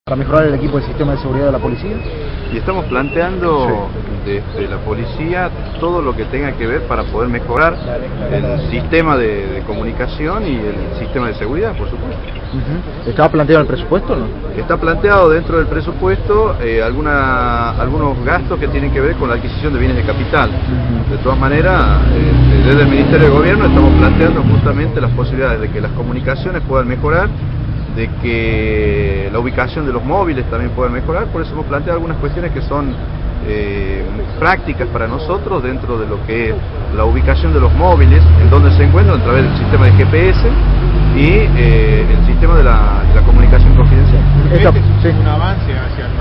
para mejorar el equipo del sistema de seguridad de la policía. Y estamos planteando desde la policía todo lo que tenga que ver para poder mejorar el sistema de comunicación y el sistema de seguridad, por supuesto. ¿Estaba planteado el presupuesto o no? Está planteado dentro del presupuesto algunos gastos que tienen que ver con la adquisición de bienes de capital. De todas maneras, desde el Ministerio de Gobierno estamos planteando justamente las posibilidades de que las comunicaciones puedan mejorar, de que la ubicación de los móviles también pueda mejorar. Por eso hemos planteado algunas cuestiones que son prácticas para nosotros dentro de lo que es la ubicación de los móviles, en donde se encuentran a través del sistema de GPS y el sistema de la comunicación confidencial. ¿Este es un avance hacia el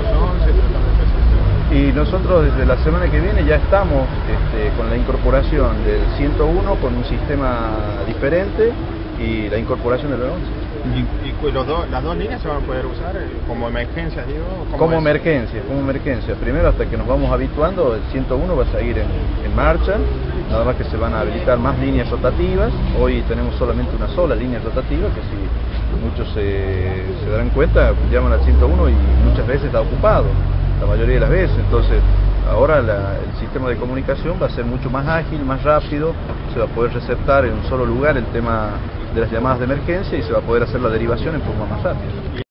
911? Y nosotros desde la semana que viene ya estamos con la incorporación del 101 con un sistema diferente y la incorporación del 911. ¿Y las dos líneas se van a poder usar como emergencia, digo? Como emergencia. Primero, hasta que nos vamos habituando, el 101 va a seguir en marcha, nada más que se van a habilitar más líneas rotativas. Hoy tenemos solamente una sola línea rotativa, que si muchos se darán cuenta, llaman al 101 y muchas veces está ocupado, la mayoría de las veces. Entonces, ahora el sistema de comunicación va a ser mucho más ágil, más rápido, se va a poder receptar en un solo lugar el tema de las llamadas de emergencia y se va a poder hacer la derivación en forma más rápida.